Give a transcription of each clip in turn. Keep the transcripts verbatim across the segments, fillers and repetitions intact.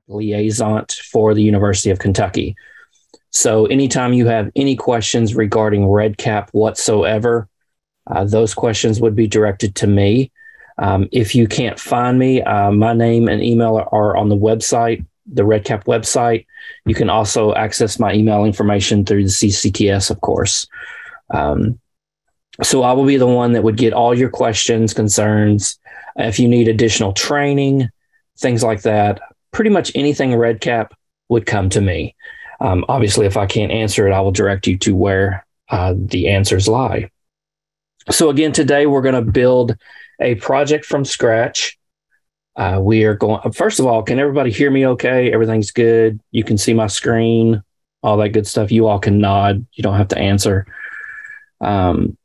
liaison for the University of Kentucky. So anytime you have any questions regarding REDCap whatsoever, uh, those questions would be directed to me. Um, if you can't find me, uh, my name and email are on the website, the REDCap website. You can also access my email information through the C C T S, of course. Um, so I will be the one that would get all your questions, concerns. If you need additional training, things like that, pretty much anything REDCap would come to me. Um, obviously, if I can't answer it, I will direct you to where uh, the answers lie. So again, today we're going to build a project from scratch. Uh, we are going, first of all, can everybody hear me okay? Everything's good. You can see my screen, all that good stuff. You all can nod. You don't have to answer. Um,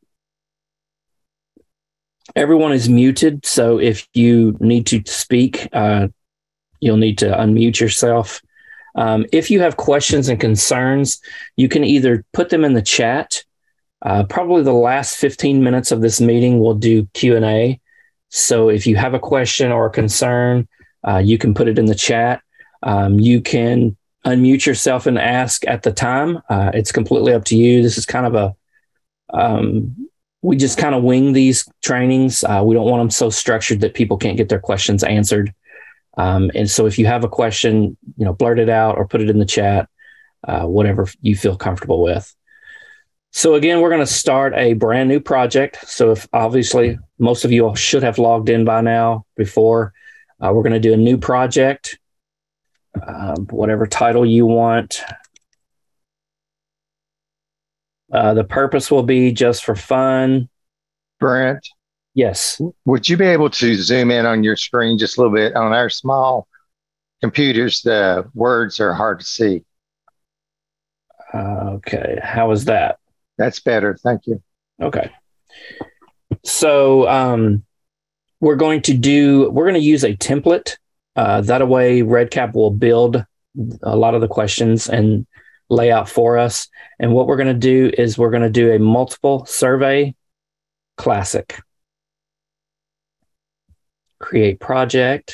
everyone is muted. So if you need to speak, uh, you'll need to unmute yourself. Um, if you have questions and concerns, you can either put them in the chat. Uh, probably the last fifteen minutes of this meeting, we'll do Q and A. So if you have a question or a concern, uh, you can put it in the chat. Um, you can unmute yourself and ask at the time. Uh, it's completely up to you. This is kind of a, um, we just kind of wing these trainings. Uh, we don't want them so structured that people can't get their questions answered. Um, and so if you have a question, you know, blurt it out or put it in the chat, uh, whatever you feel comfortable with. So again, we're going to start a brand new project. So if obviously most of you all should have logged in by now before, uh, we're going to do a new project, uh, whatever title you want. Uh, the purpose will be just for fun. Brent? Yes. Would you be able to zoom in on your screen just a little bit? On our small computers, the words are hard to see. Uh, okay. How is that? That's better. Thank you. Okay. So um, we're going to do, we're going to use a template. Uh, that way REDCap will build a lot of the questions and layout for us. And what we're going to do is we're going to do a multiple survey classic. Create project.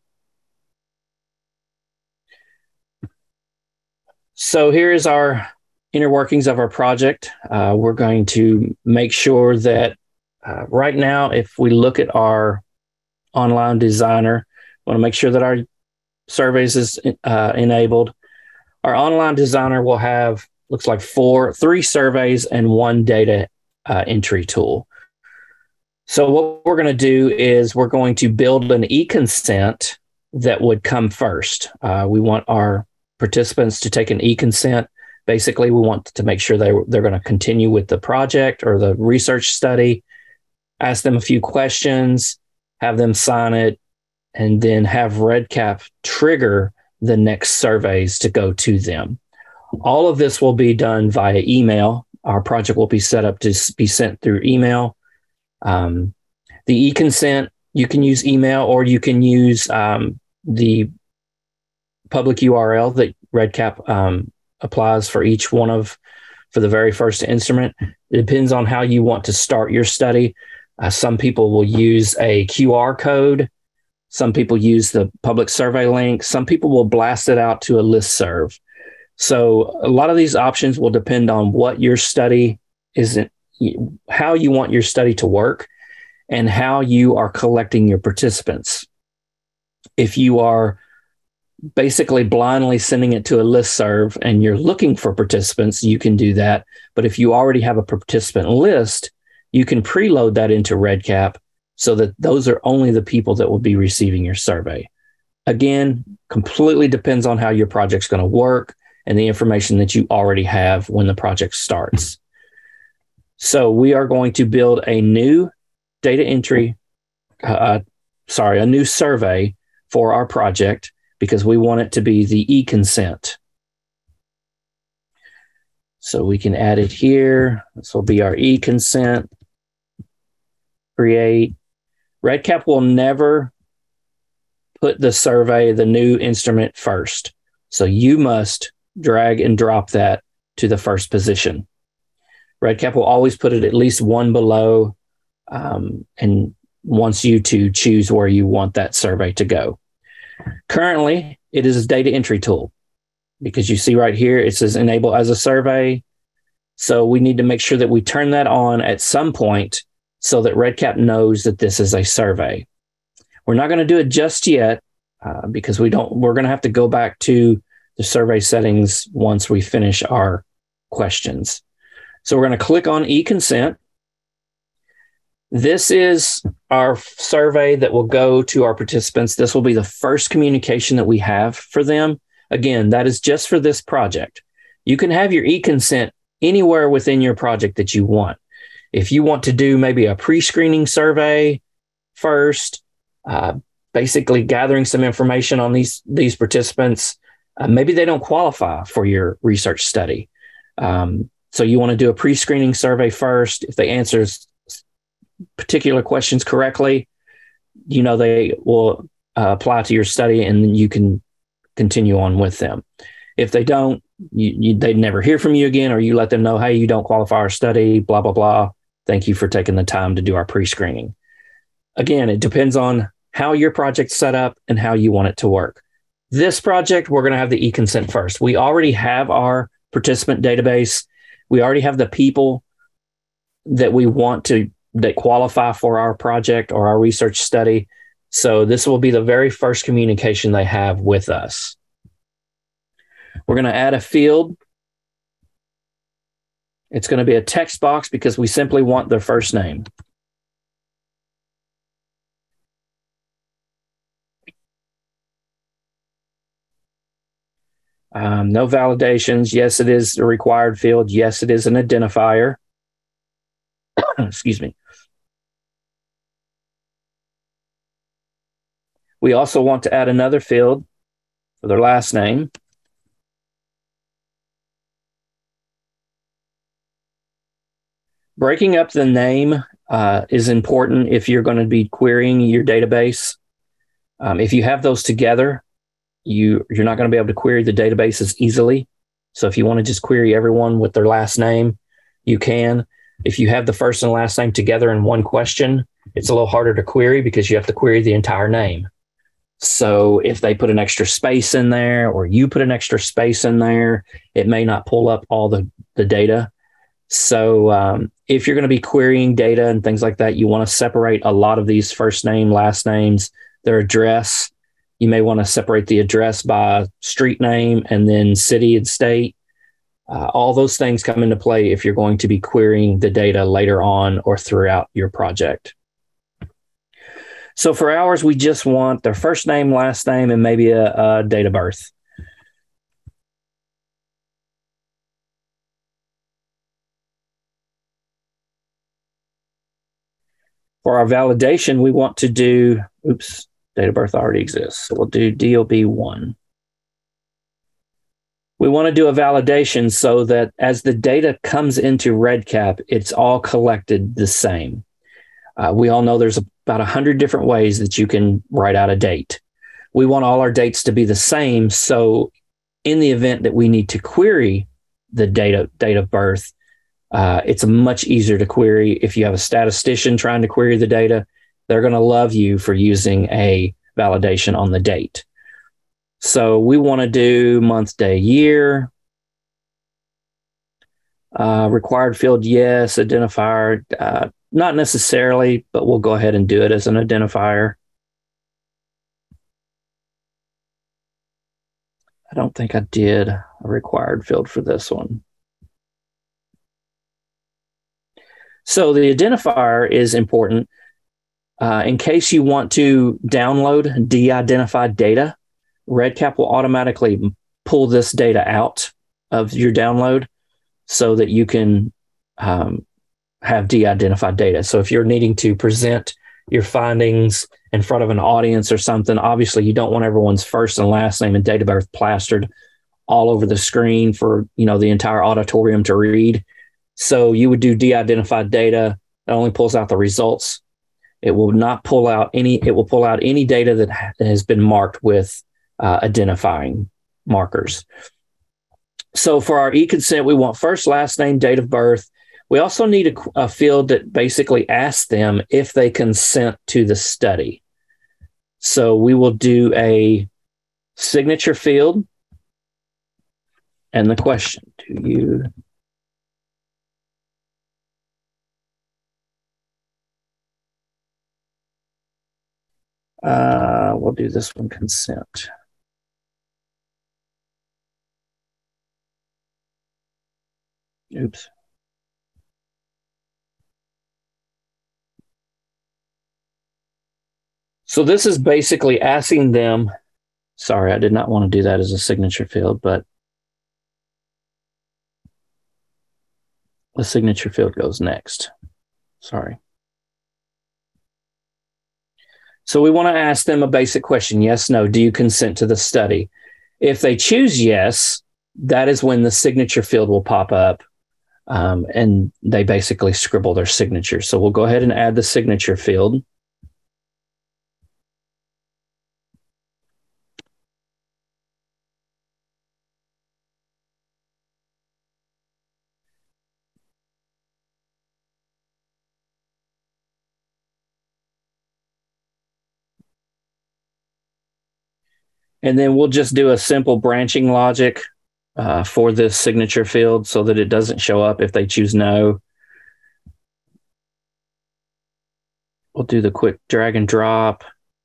So here is our inner workings of our project. Uh, we're going to make sure that uh, right now, if we look at our online designer, we want to make sure that our surveys is uh, enabled. Our online designer will have, looks like four, three surveys and one data uh, entry tool. So what we're going to do is we're going to build an e-consent that would come first. Uh, we want our participants to take an e-consent. Basically, we want to make sure they, they're going to continue with the project or the research study, ask them a few questions, have them sign it, and then have REDCap trigger the next surveys to go to them. All of this will be done via email. Our project will be set up to be sent through email. Um, the e-consent, you can use email or you can use um, the public U R L that REDCap um, applies for each one of, for the very first instrument. It depends on how you want to start your study. Uh, some people will use a Q R code. Some people use the public survey link. Some people will blast it out to a listserv. So a lot of these options will depend on what your study is, how you want your study to work, and how you are collecting your participants. If you are basically blindly sending it to a listserv and you're looking for participants, you can do that. But if you already have a participant list, you can preload that into REDCap so that those are only the people that will be receiving your survey. Again, completely depends on how your project's going to work and the information that you already have when the project starts. So we are going to build a new data entry, uh, sorry, a new survey for our project because we want it to be the e-consent. So we can add it here. This will be our e-consent. Create. REDCap will never put the survey, the new instrument first. So you must drag and drop that to the first position. REDCap will always put it at least one below um, and wants you to choose where you want that survey to go. Currently, it is a data entry tool because you see right here, it says enable as a survey. So we need to make sure that we turn that on at some point so that REDCap knows that this is a survey. We're not going to do it just yet uh, because we don't, we're going to have to go back to the survey settings once we finish our questions. So we're going to click on e-consent. This is our survey that will go to our participants. This will be the first communication that we have for them. Again, that is just for this project. You can have your e-consent anywhere within your project that you want. If you want to do maybe a pre-screening survey first, uh, basically gathering some information on these, these participants, uh, maybe they don't qualify for your research study. Um, so you want to do a pre-screening survey first. If they answer particular questions correctly, you know, they will uh, apply to your study and then you can continue on with them. If they don't, you, you, they never hear from you again, or you let them know, hey, you don't qualify our study, blah, blah, blah. Thank you for taking the time to do our pre-screening. Again, it depends on how your project's set up and how you want it to work. This project, we're going to have the e-consent first. We already have our participant database. We already have the people that we want to that qualify for our project or our research study. So this will be the very first communication they have with us. We're going to add a field. It's going to be a text box because we simply want their first name. Um, no validations. Yes, it is a required field. Yes, it is an identifier. Excuse me. We also want to add another field for their last name. Breaking up the name uh, is important if you're going to be querying your database. Um, if you have those together, you, you're not going to be able to query the database as easily. So if you want to just query everyone with their last name, you can. If you have the first and last name together in one question, it's a little harder to query because you have to query the entire name. So if they put an extra space in there or you put an extra space in there, it may not pull up all the, the data. So um, if you're going to be querying data and things like that, you want to separate a lot of these first name, last names, their address. You may want to separate the address by street name and then city and state. Uh, all those things come into play if you're going to be querying the data later on or throughout your project. So for ours, we just want their first name, last name, and maybe a, a date of birth. For our validation, we want to do, oops, date of birth already exists. So we'll do D O B one. We want to do a validation so that as the data comes into REDCap, it's all collected the same. Uh, we all know there's about one hundred different ways that you can write out a date. We want all our dates to be the same. So in the event that we need to query the date of, date of birth, uh, it's much easier to query. If you have a statistician trying to query the data, they're going to love you for using a validation on the date. So we want to do month, day, year. Uh, required field, yes. Identifier, uh, not necessarily, but we'll go ahead and do it as an identifier. I don't think I did a required field for this one. So the identifier is important uh, in case you want to download de-identified data. REDCap will automatically pull this data out of your download so that you can um, have de-identified data. So if you're needing to present your findings in front of an audience or something, obviously you don't want everyone's first and last name and date of birth plastered all over the screen for, you know, the entire auditorium to read. So you would do de-identified data that only pulls out the results. It will not pull out any, it will pull out any data that ha- has been marked with uh, identifying markers. So for our e-consent, we want first, last name, date of birth. We also need a, a field that basically asks them if they consent to the study. So we will do a signature field, and the question. Do you uh, we'll do this one, consent. Oops. So this is basically asking them, sorry, I did not want to do that as a signature field, but the signature field goes next. Sorry. So we want to ask them a basic question. Yes, no, do you consent to the study? If they choose yes, that is when the signature field will pop up, um, and they basically scribble their signature. So we'll go ahead and add the signature field. And then we'll just do a simple branching logic uh, for this signature field so that it doesn't show up if they choose no. We'll do the quick drag and drop.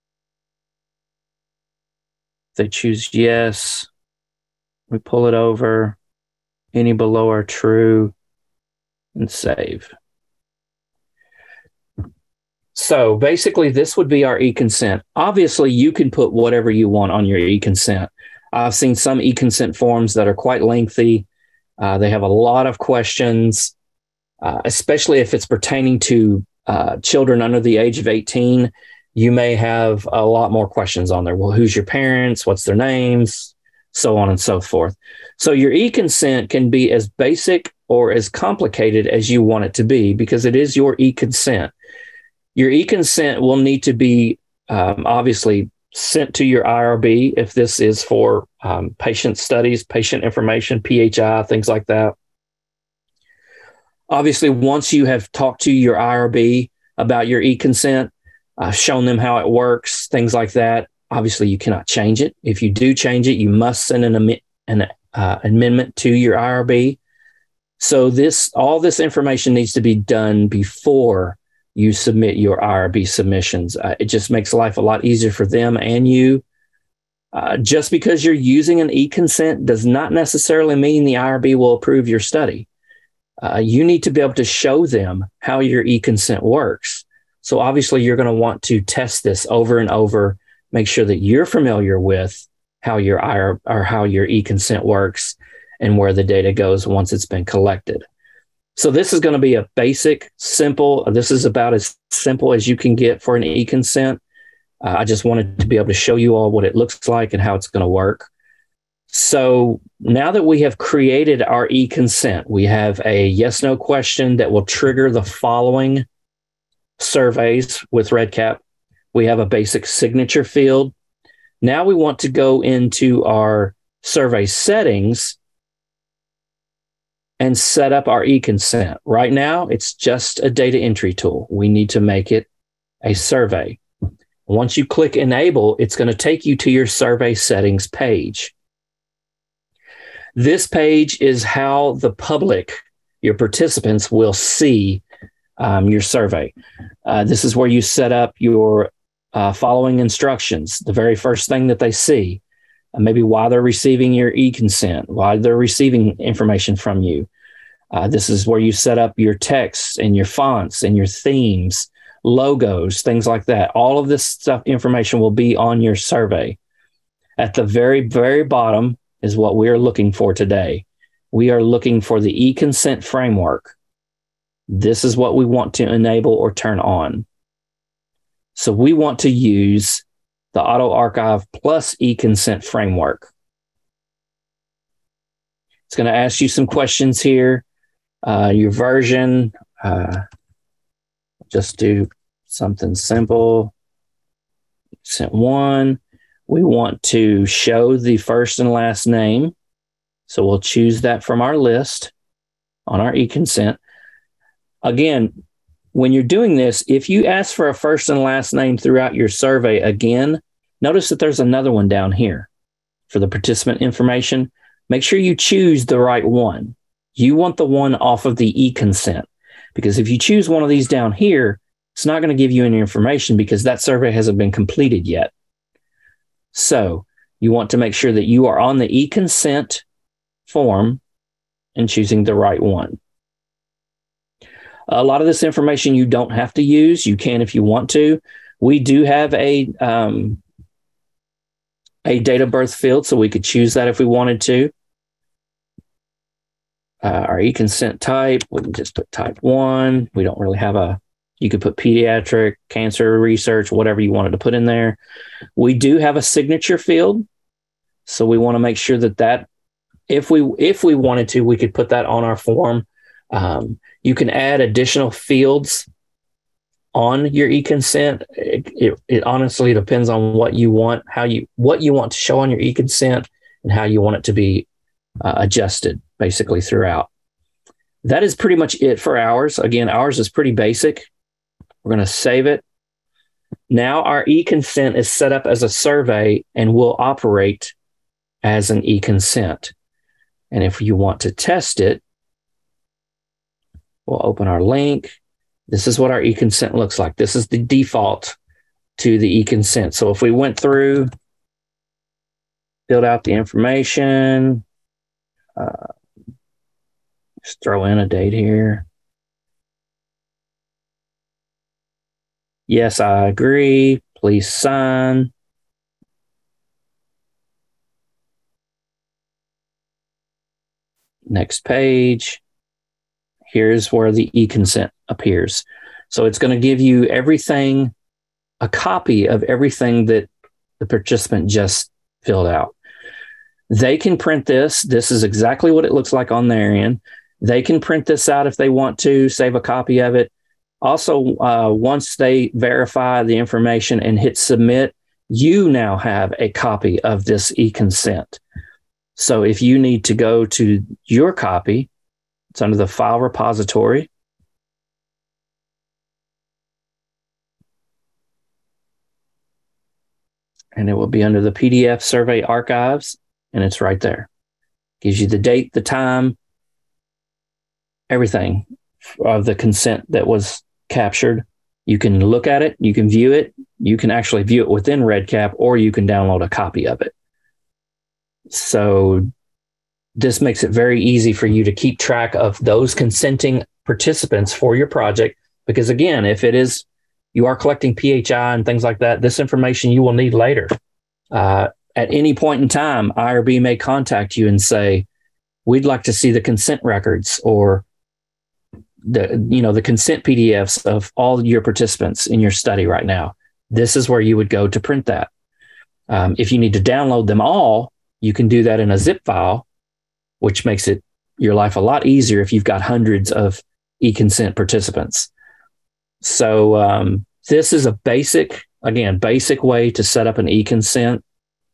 If they choose yes, we pull it over. Any below are true, and save. So basically, this would be our e-consent. Obviously, you can put whatever you want on your e-consent. I've seen some e-consent forms that are quite lengthy. Uh, they have a lot of questions, uh, especially if it's pertaining to uh, children under the age of eighteen. You may have a lot more questions on there. Well, who's your parents? What's their names? So on and so forth. So your e-consent can be as basic or as complicated as you want it to be, because it is your e-consent. Your e-consent will need to be um, obviously sent to your I R B if this is for um, patient studies, patient information, P H I, things like that. Obviously, once you have talked to your I R B about your e-consent, uh, shown them how it works, things like that, obviously you cannot change it. If you do change it, you must send an, am- an uh, amendment to your I R B. So this, all this information needs to be done before you submit your I R B submissions. Uh, it just makes life a lot easier for them and you. Uh, just because you're using an e-consent does not necessarily mean the I R B will approve your study. Uh, you need to be able to show them how your e-consent works. So obviously you're going to want to test this over and over, make sure that you're familiar with how your I R B or how your e-consent works and where the data goes once it's been collected. So this is going to be a basic, simple, this is about as simple as you can get for an e-consent. Uh, I just wanted to be able to show you all what it looks like and how it's going to work. So now that we have created our e-consent, we have a yes-no question that will trigger the following surveys with REDCap. We have a basic signature field. Now we want to go into our survey settings and set up our e-consent. Right now, it's just a data entry tool. We need to make it a survey. Once you click enable, it's going to take you to your survey settings page. This page is how the public, your participants, will see um, your survey. Uh, this is where you set up your uh, following instructions. The very first thing that they see, uh, maybe why they're receiving your e-consent, why they're receiving information from you. Uh, this is where you set up your texts and your fonts and your themes, logos, things like that. All of this stuff, information will be on your survey. At the very, very bottom is what we are looking for today. We are looking for the e-consent framework. This is what we want to enable or turn on. So we want to use the AutoArchive plus e-consent framework. It's going to ask you some questions here. Uh, your version, uh, just do something simple. Consent one. We want to show the first and last name. So we'll choose that from our list on our e-consent. Again, when you're doing this, if you ask for a first and last name throughout your survey again, notice that there's another one down here. for the participant information, make sure you choose the right one. You want the one off of the e-consent, because if you choose one of these down here, it's not going to give you any information because that survey hasn't been completed yet. So you want to make sure that you are on the e-consent form and choosing the right one. A lot of this information you don't have to use. You can if you want to. We do have a, um, a date of birth field, so we could choose that if we wanted to. Uh, our e-consent type, we can just put type one. We don't really have a, you could put pediatric, cancer research, whatever you wanted to put in there. We do have a signature field. So we want to make sure that that, if we, if we wanted to, we could put that on our form. Um, you can add additional fields on your e-consent. It, it, it honestly depends on what you want, how you, what you want to show on your e-consent and how you want it to be uh, adjusted basically throughout. That is pretty much it for ours. Again, ours is pretty basic. We're going to save it. Now our e-consent is set up as a survey and will operate as an e-consent. And if you want to test it, we'll open our link. This is what our e-consent looks like. This is the default to the e-consent. So if we went through, filled out the information, uh, just throw in a date here. Yes, I agree. Please sign. Next page. Here's where the e-consent appears. So it's going to give you everything, a copy of everything that the participant just filled out. They can print this. This is exactly what it looks like on their end. They can print this out if they want to, save a copy of it. Also, uh, once they verify the information and hit submit, you now have a copy of this e-consent. So if you need to go to your copy, it's under the file repository. And it will be under the P D F survey archives, and it's right there. Gives you the date, the time, everything of the consent that was captured. You can look at it, you can view it, you can actually view it within REDCap, or you can download a copy of it. So this makes it very easy for you to keep track of those consenting participants for your project. Because again, if it is, you are collecting P H I and things like that, this information you will need later. Uh, at any point in time, I R B may contact you and say, we'd like to see the consent records or the, you know, the consent P D Fs of all your participants in your study right now. This is where you would go to print that. Um, if you need to download them all, you can do that in a zip file, which makes it your life a lot easier if you've got hundreds of e-consent participants. So um, this is a basic, again, basic way to set up an e-consent.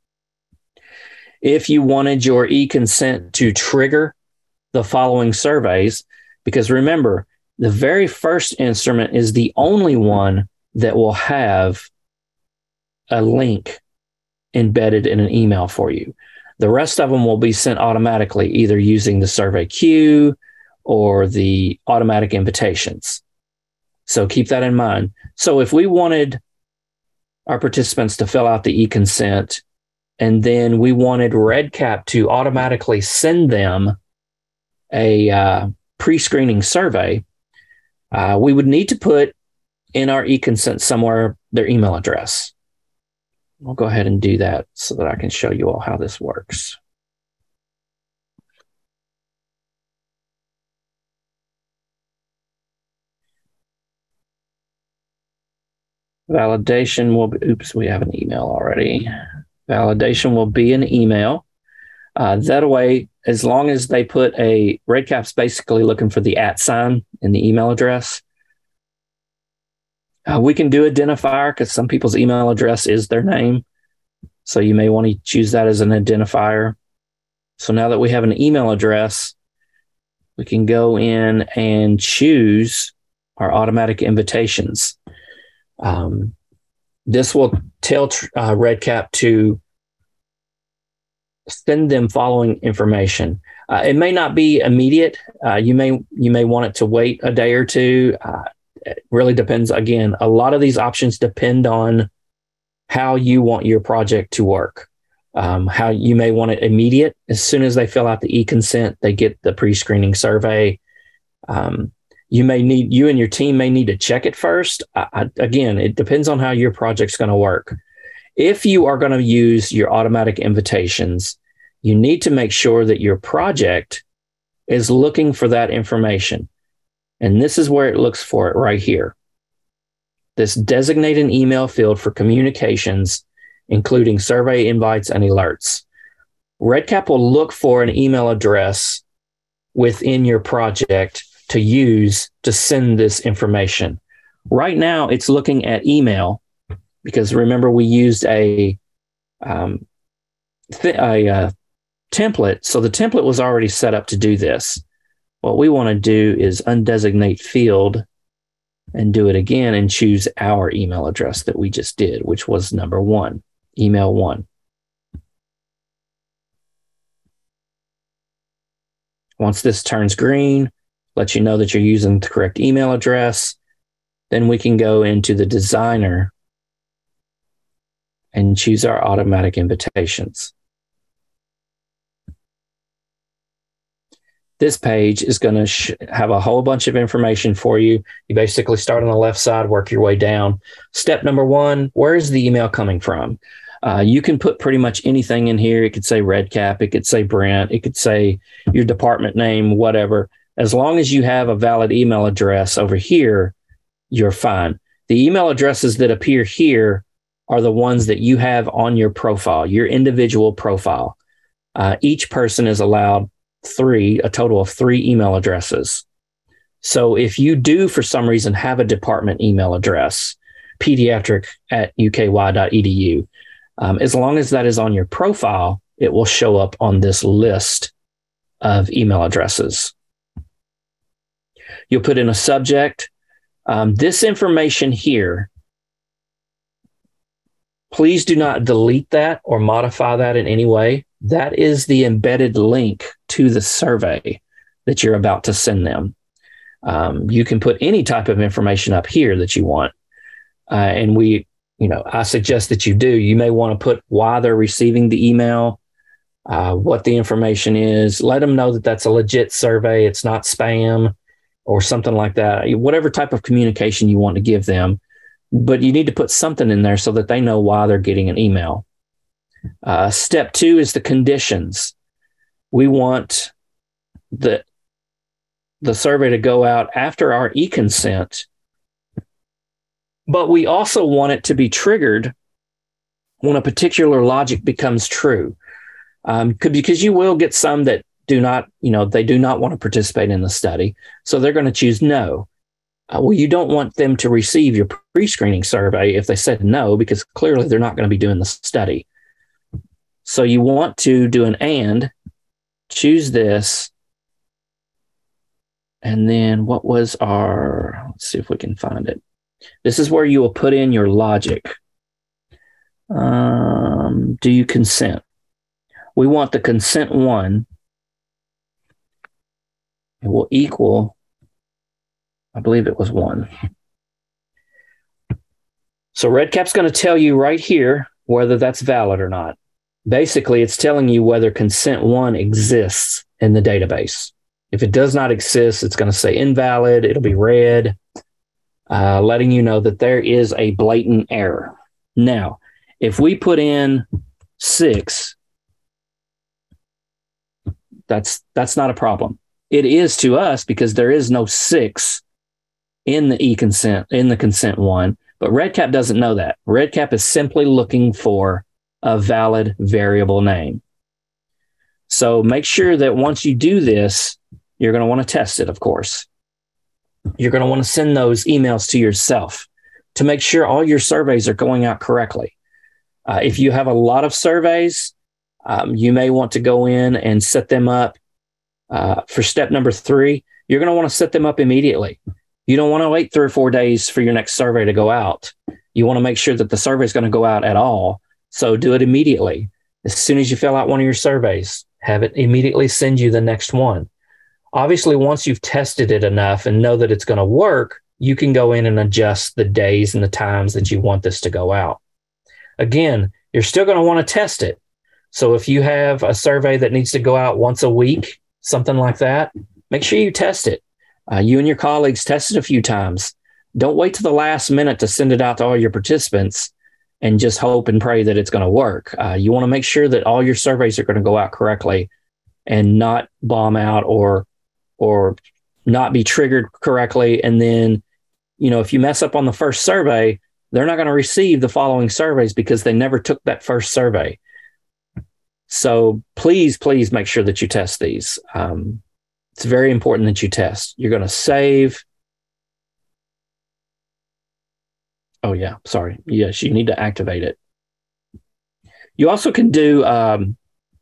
If you wanted your e-consent to trigger the following surveys, because remember, the very first instrument is the only one that will have a link embedded in an email for you. The rest of them will be sent automatically, either using the survey queue or the automatic invitations. So keep that in mind. So if we wanted our participants to fill out the e-consent, and then we wanted REDCap to automatically send them a uh, pre-screening survey, uh, we would need to put in our e-consent somewhere their email address. I'll go ahead and do that so that I can show you all how this works. Validation will be, oops, we have an email already. Validation will be an email. Uh, that way, as long as they put a, REDCap's basically looking for the at sign in the email address. Uh, we can do identifier because some people's email address is their name. So you may want to choose that as an identifier. So now that we have an email address, we can go in and choose our automatic invitations. Um, this will tell uh, REDCap to send them following information. Uh, it may not be immediate. Uh, you may you may want it to wait a day or two. Uh, it really depends. Again, a lot of these options depend on how you want your project to work. Um, how you may want it immediate. As soon as they fill out the e-consent, they get the pre-screening survey. Um, you may need, you and your team may need to check it first. I, I, again, it depends on how your project's going to work. If you are going to use your automatic invitations, you need to make sure that your project is looking for that information. And this is where it looks for it right here. This designate an email field for communications, including survey invites and alerts. REDCap will look for an email address within your project to use to send this information. Right now, it's looking at email because remember we used a, um, th- a uh, template. So the template was already set up to do this. What we want to do is undesignate field and do it again and choose our email address that we just did, which was number one. Email one. Once this turns green, let you know that you're using the correct email address. Then we can go into the designer and choose our automatic invitations. This page is going to sh- have a whole bunch of information for you. You basically start on the left side, work your way down. Step number one, where is the email coming from? Uh, you can put pretty much anything in here. It could say REDCap, it could say Brent, it could say your department name, whatever. As long as you have a valid email address over here, you're fine. The email addresses that appear here are the ones that you have on your profile, your individual profile. Uh, each person is allowed three, a total of three email addresses. So if you do, for some reason, have a department email address, pediatric at u k y dot e d u, um, as long as that is on your profile, it will show up on this list of email addresses. You'll put in a subject. Um, this information here, please do not delete that or modify that in any way. That is the embedded link to the survey that you're about to send them. Um, you can put any type of information up here that you want. Uh, and we, you know, I suggest that you do. You may want to put why they're receiving the email, uh, what the information is. Let them know that that's a legit survey. It's not spam or something like that. Whatever type of communication you want to give them. But you need to put something in there so that they know why they're getting an email. Uh, step two is the conditions. We want the, the survey to go out after our e-consent, but we also want it to be triggered when a particular logic becomes true. Um, could, because you will get some that do not, you know, they do not want to participate in the study. So they're going to choose no. Uh, well, you don't want them to receive your pre-screening survey if they said no, because clearly they're not going to be doing the study. So you want to do an and, choose this, and then what was our, let's see if we can find it. This is where you will put in your logic. Um, do you consent? We want the consent one. It will equal, I believe it was one. So REDCap's going to tell you right here whether that's valid or not. Basically, it's telling you whether consent one exists in the database. If it does not exist, it's going to say invalid. It'll be red, uh, letting you know that there is a blatant error. Now, if we put in six, that's that's not a problem. It is to us because there is no six in the e-consent, in the consent one, but REDCap doesn't know that. REDCap is simply looking for a valid variable name. So make sure that once you do this, you're going to want to test it, of course. You're going to want to send those emails to yourself to make sure all your surveys are going out correctly. Uh, if you have a lot of surveys, um, you may want to go in and set them up. Uh, for step number three, you're going to want to set them up immediately. You don't want to wait three or four days for your next survey to go out. You want to make sure that the survey is going to go out at all. So do it immediately. As soon as you fill out one of your surveys, have it immediately send you the next one. Obviously, once you've tested it enough and know that it's going to work, you can go in and adjust the days and the times that you want this to go out. Again, you're still going to want to test it. So if you have a survey that needs to go out once a week, something like that, make sure you test it. Uh, you and your colleagues test it a few times. Don't wait to the last minute to send it out to all your participants and just hope and pray that it's going to work. Uh, you want to make sure that all your surveys are going to go out correctly and not bomb out or or not be triggered correctly. And then, you know, if you mess up on the first survey, they're not going to receive the following surveys because they never took that first survey. So please, please make sure that you test these. Um, it's very important that you test. You're going to save. Oh, yeah. Sorry. Yes, you need to activate it. You also can do um,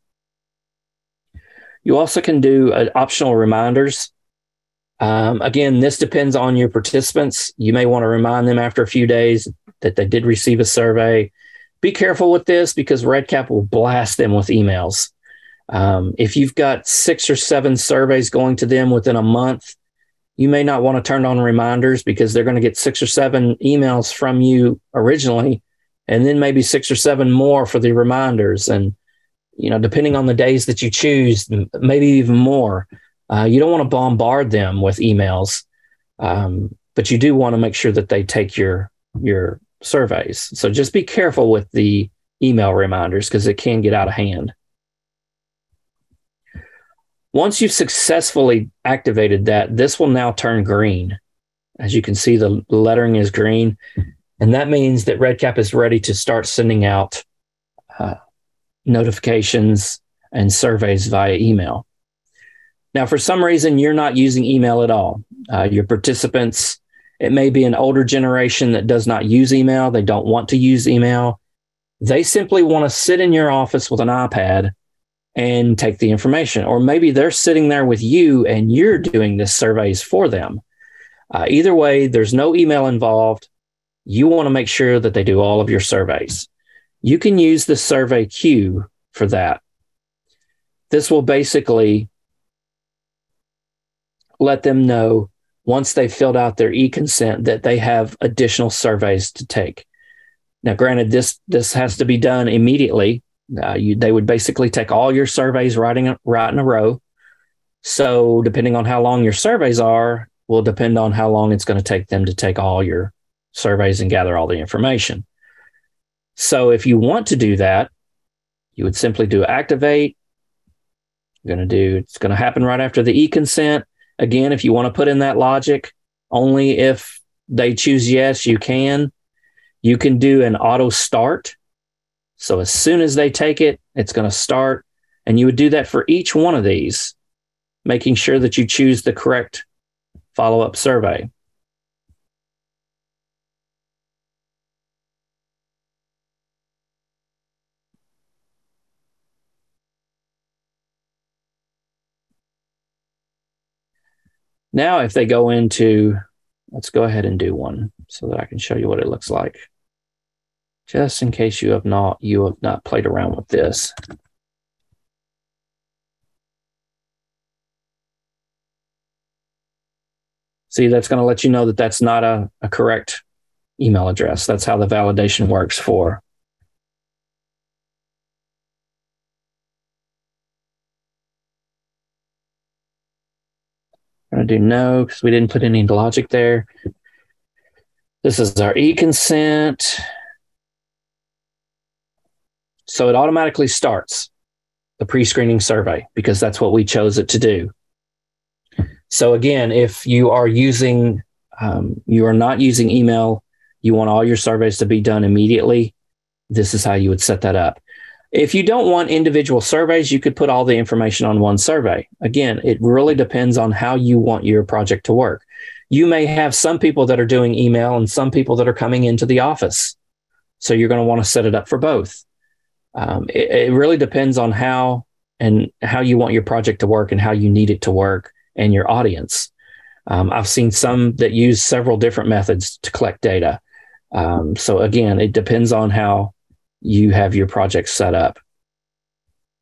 you also can do uh, optional reminders. Um, again, this depends on your participants. You may want to remind them after a few days that they did receive a survey. Be careful with this because REDCap will blast them with emails. Um, if you've got six or seven surveys going to them within a month, you may not want to turn on reminders because they're going to get six or seven emails from you originally, and then maybe six or seven more for the reminders. And, you know, depending on the days that you choose, maybe even more. Uh, you don't want to bombard them with emails, um, but you do want to make sure that they take your your surveys. So just be careful with the email reminders because it can get out of hand. Once you've successfully activated that, this will now turn green. As you can see, the lettering is green, and that means that REDCap is ready to start sending out uh, notifications and surveys via email. Now, for some reason, you're not using email at all. Uh, your participants, it may be an older generation that does not use email. They don't want to use email. They simply want to sit in your office with an iPad and take the information. Or maybe they're sitting there with you and you're doing the surveys for them. Uh, either way, there's no email involved. You want to make sure that they do all of your surveys. You can use the survey queue for that. This will basically let them know once they've filled out their e-consent that they have additional surveys to take. Now, granted, this this has to be done immediately. Uh, you, they would basically take all your surveys right in, right in a row. So depending on how long your surveys are, will depend on how long it's going to take them to take all your surveys and gather all the information. So if you want to do that, you would simply do activate. You're going to do, it's going to happen right after the e-consent. Again, if you want to put in that logic, only if they choose yes, you can. You can do an auto start. So as soon as they take it, it's going to start. And you would do that for each one of these, making sure that you choose the correct follow-up survey. Now, if they go into, let's go ahead and do one so that I can show you what it looks like. Just in case you have not, you have not played around with this. See, that's going to let you know that that's not a, a correct email address. That's how the validation works for. I'm going to do no because we didn't put any logic there. This is our e-consent. So it automatically starts the pre-screening survey because that's what we chose it to do. So again, if you are using, um, you are not using email, you want all your surveys to be done immediately, this is how you would set that up. If you don't want individual surveys, you could put all the information on one survey. Again, it really depends on how you want your project to work. You may have some people that are doing email and some people that are coming into the office. So you're going to want to set it up for both. Um, it, it really depends on how and how you want your project to work and how you need it to work and your audience. Um, I've seen some that use several different methods to collect data. Um, so again, it depends on how you have your project set up.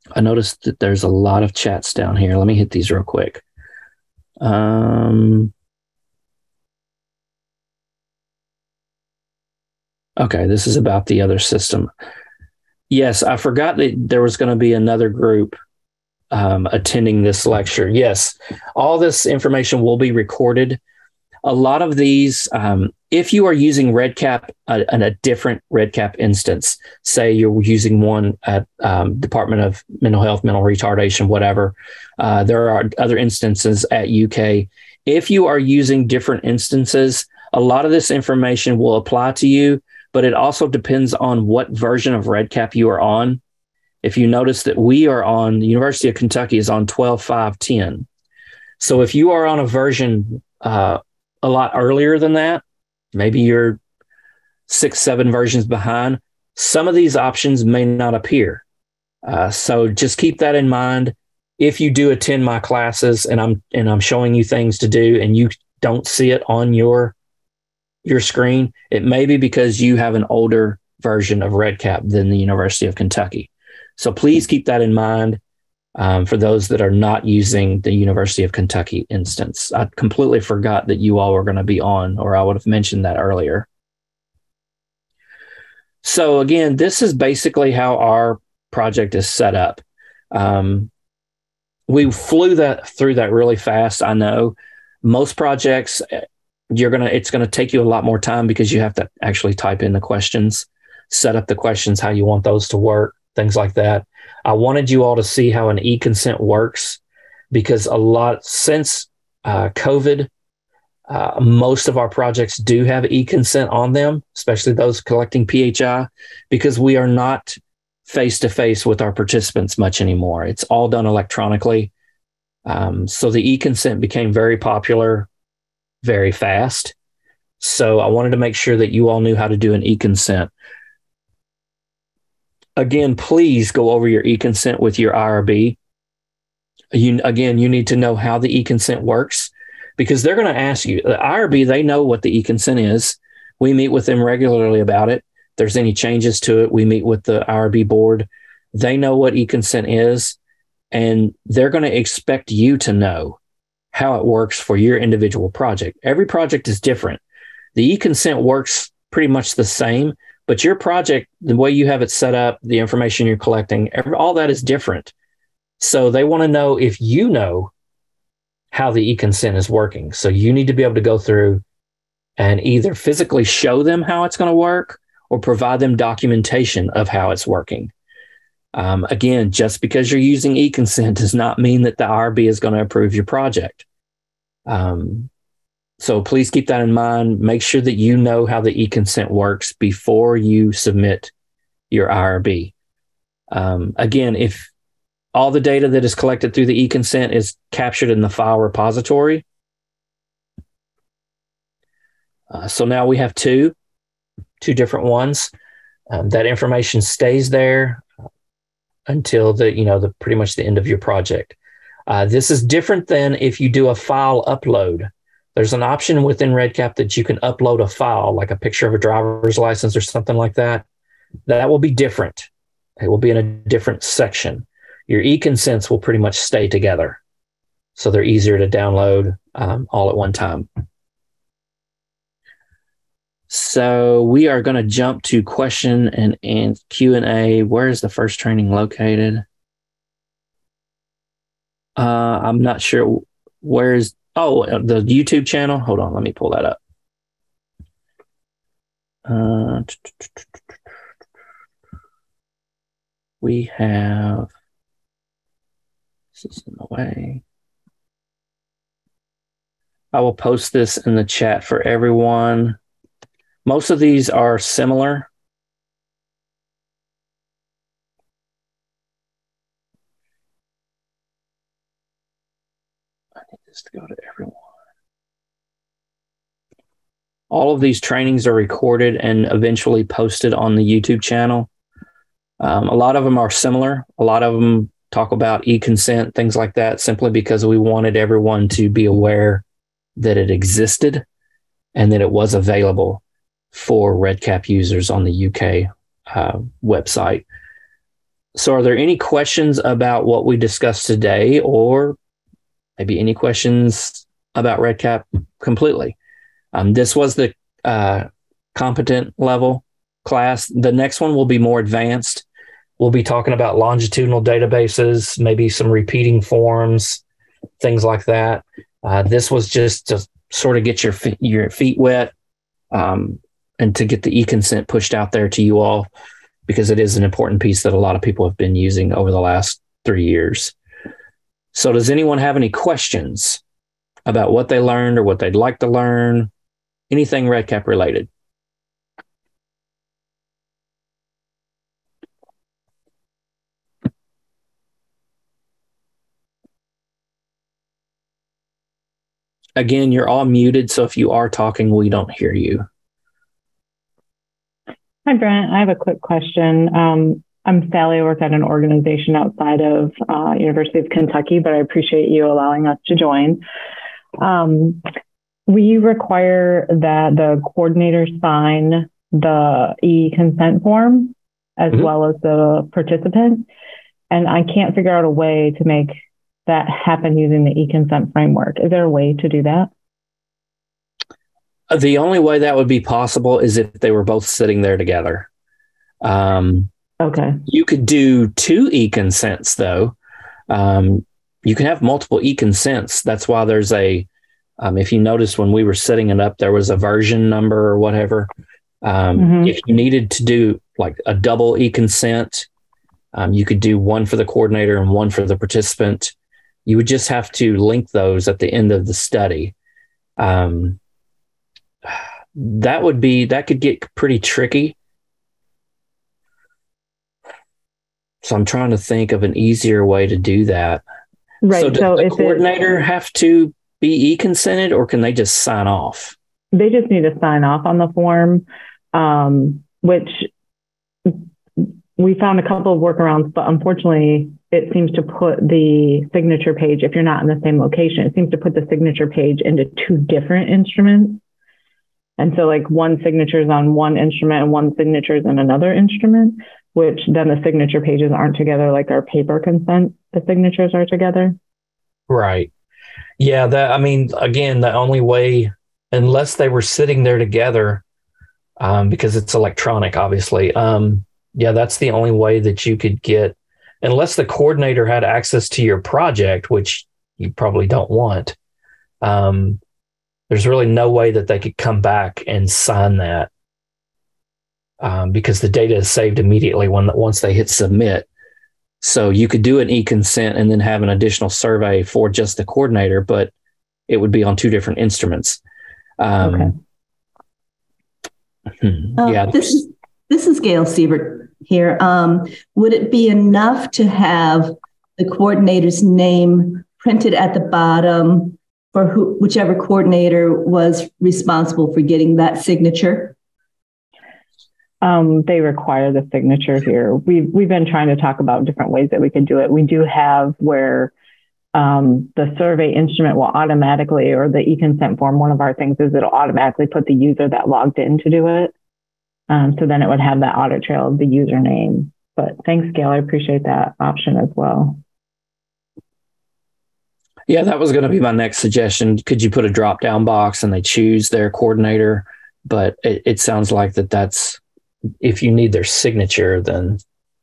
I noticed that there's a lot of chats down here. Let me hit these real quick. Um, okay, this is about the other system. Yes, I forgot that there was going to be another group um, attending this lecture. Yes, all this information will be recorded. A lot of these, um, if you are using REDCap uh, in a different REDCap instance, say you're using one at um, Department of Mental Health, Mental Retardation, whatever, uh, there are other instances at U K. If you are using different instances, a lot of this information will apply to you, but it also depends on what version of REDCap you are on. If you notice that we are on, the University of Kentucky is on twelve point five ten. So if you are on a version uh, a lot earlier than that, maybe you're six, seven versions behind, some of these options may not appear. Uh, so just keep that in mind. If you do attend my classes and I'm and I'm showing you things to do and you don't see it on your your screen, it may be because you have an older version of REDCap than the University of Kentucky. So please keep that in mind. Um, for those that are not using the University of Kentucky instance. I completely forgot that you all were going to be on, or I would have mentioned that earlier. So again, this is basically how our project is set up. Um, we flew that through that really fast. I know most projects, you're gonna it's going to take you a lot more time because you have to actually type in the questions, set up the questions, how you want those to work, things like that. I wanted you all to see how an e-consent works because a lot since uh, COVID, uh, most of our projects do have e-consent on them, especially those collecting P H I, because we are not face-to-face with our participants much anymore. It's all done electronically. Um, so the e-consent became very popular very fast. So I wanted to make sure that you all knew how to do an e-consent. Again, please go over your e-consent with your I R B. You, again, you need to know how the e-consent works because they're going to ask you. The I R B, they know what the e-consent is. We meet with them regularly about it. If there's any changes to it, we meet with the I R B board. They know what e-consent is, and they're going to expect you to know how it works for your individual project. Every project is different. The e-consent works pretty much the same, but your project, the way you have it set up, the information you're collecting, every, all that is different. So they want to know if you know how the e-consent is working. So you need to be able to go through and either physically show them how it's going to work or provide them documentation of how it's working. Um, again, just because you're using e-consent does not mean that the I R B is going to approve your project. Um, So please keep that in mind. Make sure that you know how the e-consent works before you submit your I R B. Um, again, if all the data that is collected through the e-consent is captured in the file repository. Uh, so now we have two, two different ones. Um, that information stays there until the, you know, the pretty much the end of your project. Uh, this is different than if you do a file upload. There's an option within REDCap that you can upload a file, like a picture of a driver's license or something like that. That will be different. It will be in a different section. Your e-consents will pretty much stay together. So they're easier to download um, all at one time. So we are going to jump to question and, and Q and A. Where is the first training located? Uh, I'm not sure. Where is... Oh, the YouTube channel. Hold on. Let me pull that up. Uh, we have, this is in the way. I will post this in the chat for everyone. Most of these are similar. I need this to go to everyone. All of these trainings are recorded and eventually posted on the YouTube channel. Um, a lot of them are similar. A lot of them talk about e-consent, things like that, simply because we wanted everyone to be aware that it existed and that it was available for REDCap users on the U K uh, website. So are there any questions about what we discussed today, or maybe any questions about REDCap completely? Um, this was the uh, competent level class. The next one will be more advanced. We'll be talking about longitudinal databases, maybe some repeating forms, things like that. Uh, this was just to sort of get your feet, your feet wet um, and to get the e-consent pushed out there to you all, because it is an important piece that a lot of people have been using over the last three years. So does anyone have any questions about what they learned or what they'd like to learn? Anything REDCap related? Again, you're all muted, so if you are talking, we don't hear you. Hi, Brent. I have a quick question. Um, I'm Sally. I work at an organization outside of uh, University of Kentucky, but I appreciate you allowing us to join. Um, we require that the coordinator sign the e-consent form as mm-hmm. well as the participant. And I can't figure out a way to make that happen using the e-consent framework. Is there a way to do that? The only way that would be possible is if they were both sitting there together. Um, okay. You could do two e-consents, though. Um, you can have multiple e-consents. That's why there's a, um, if you notice when we were setting it up, there was a version number or whatever. Um, mm-hmm. If you needed to do like a double e-consent, um, you could do one for the coordinator and one for the participant. You would just have to link those at the end of the study. Um, that would be, that could get pretty tricky. So I'm trying to think of an easier way to do that. Right. So does so the if coordinator have to be e-consented, or can they just sign off? They just need to sign off on the form, um, which we found a couple of workarounds, but unfortunately it seems to put the signature page, if you're not in the same location, it seems to put the signature page into two different instruments. And so like one signature is on one instrument and one signature is in another instrument, which then the signature pages aren't together like our paper consent, the signatures are together. Right. Yeah. That, I mean, again, the only way, unless they were sitting there together, um, because it's electronic, obviously. Um, yeah, that's the only way that you could get, unless the coordinator had access to your project, which you probably don't want. Um, there's really no way that they could come back and sign that, um, because the data is saved immediately when once they hit submit. So you could do an e-consent and then have an additional survey for just the coordinator, but it would be on two different instruments. Um, okay. Hmm, uh, yeah. This is this is Gail Siebert here. Um, would it be enough to have the coordinator's name printed at the bottom for who, whichever coordinator was responsible for getting that signature? Um, they require the signature here. We've, we've been trying to talk about different ways that we could do it. We do have where um, the survey instrument will automatically, or the e-consent form, one of our things is it'll automatically put the user that logged in to do it. Um, so then it would have that audit trail of the username. But thanks, Gail. I appreciate that option as well. Yeah, that was going to be my next suggestion. Could you put a drop-down box and they choose their coordinator? But it, it sounds like that that's, if you need their signature, then...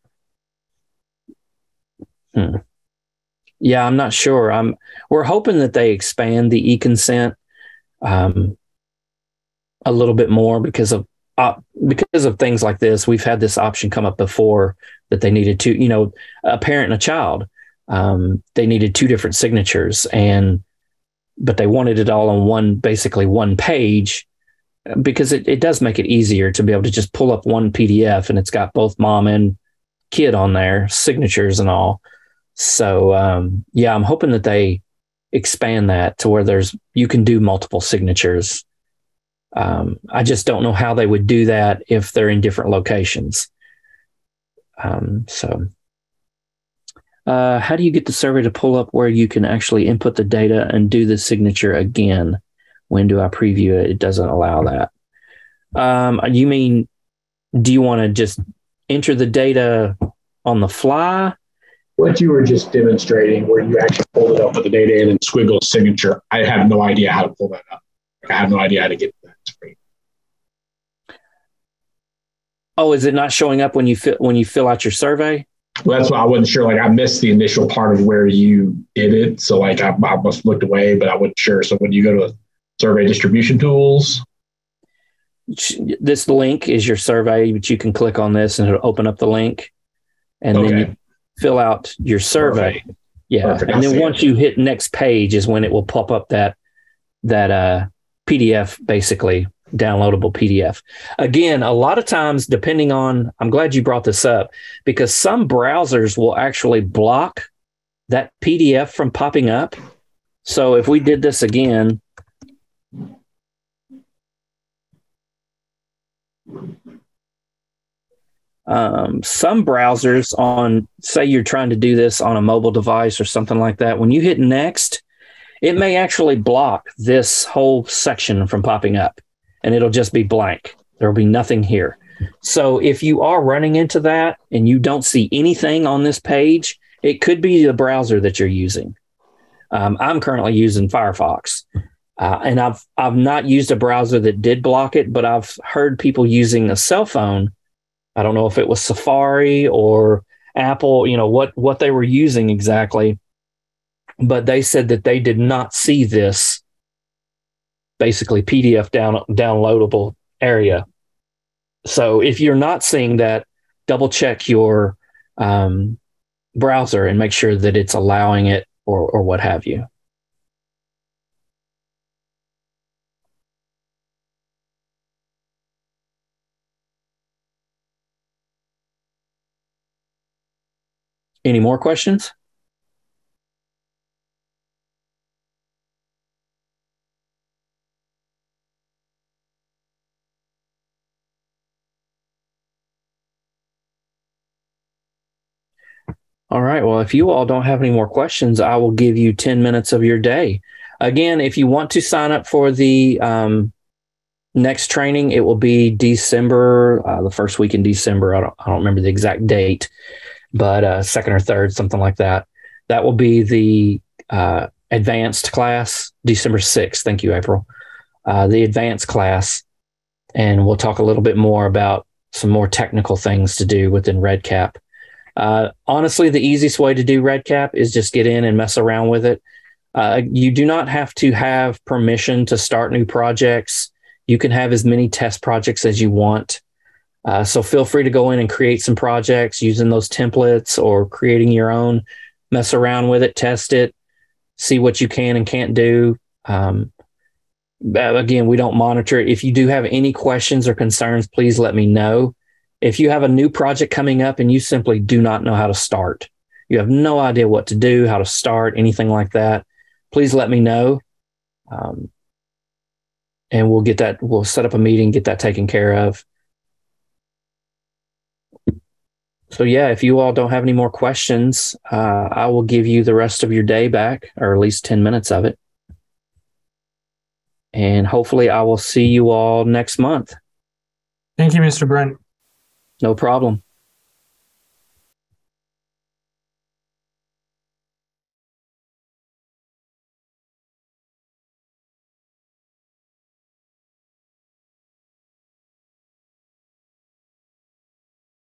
Hmm. Yeah, I'm not sure. I'm, we're hoping that they expand the e-consent um, a little bit more because of uh, because of things like this. We've had this option come up before that they needed to, you know, a parent and a child. Um, they needed two different signatures, and but they wanted it all on one, basically one page, because it, it does make it easier to be able to just pull up one P D F and it's got both mom and kid on there, signatures and all. So, um, yeah, I'm hoping that they expand that to where there's, you can do multiple signatures. Um, I just don't know how they would do that if they're in different locations. Um, so, uh, how do you get the survey to pull up where you can actually input the data and do the signature again? When do I preview it? It doesn't allow that. Um, you mean, do you want to just enter the data on the fly. What you were just demonstrating, where you actually pulled it up with the data in and squiggle signature, I have no idea how to pull that up. I have no idea how to get to that screen. Oh, is it not showing up when you fill when you fill out your survey? Well, that's why I wasn't sure. Like, I missed the initial part of where you did it, so like I, I must have looked away, but I wasn't sure. So when you go to survey distribution tools, this link is your survey, but you can click on this and it'll open up the link, and okay. then you fill out your survey. Perfect. Yeah, Perfect. and then once it. you hit next page is when it will pop up that that uh, P D F, basically downloadable P D F. Again, a lot of times, depending on, I'm glad you brought this up, because some browsers will actually block that P D F from popping up. So if we did this again, um, some browsers on, say you're trying to do this on a mobile device or something like that, when you hit next, it may actually block this whole section from popping up, and it'll just be blank. There'll be nothing here. So if you are running into that and you don't see anything on this page, it could be the browser that you're using. Um, I'm currently using Firefox, uh, and I've I've not used a browser that did block it, but I've heard people using a cell phone. I don't know if it was Safari or Apple, you know, what, what they were using exactly, but they said that they did not see this basically P D F down, downloadable area. So if you're not seeing that, double check your um, browser and make sure that it's allowing it, or, or what have you. Any more questions? All right. Well, if you all don't have any more questions, I will give you ten minutes of your day. Again, if you want to sign up for the um, next training, it will be December, uh, the first week in December. I don't, I don't remember the exact date, but uh, second or third, something like that. That will be the uh, advanced class, December sixth. Thank you, April. Uh, the advanced class. And we'll talk a little bit more about some more technical things to do within REDCap. Uh, honestly, the easiest way to do REDCap is just get in and mess around with it. Uh, you do not have to have permission to start new projects. You can have as many test projects as you want. Uh, so feel free to go in and create some projects using those templates or creating your own. Mess around with it, test it, see what you can and can't do. Um, again, we don't monitor it. If you do have any questions or concerns, please let me know. If you have a new project coming up and you simply do not know how to start, you have no idea what to do, how to start, anything like that, please let me know. Um, and we'll get that, we'll set up a meeting, get that taken care of. So yeah, if you all don't have any more questions, uh, I will give you the rest of your day back, or at least ten minutes of it. And hopefully I will see you all next month. Thank you, Mister Brent. No problem.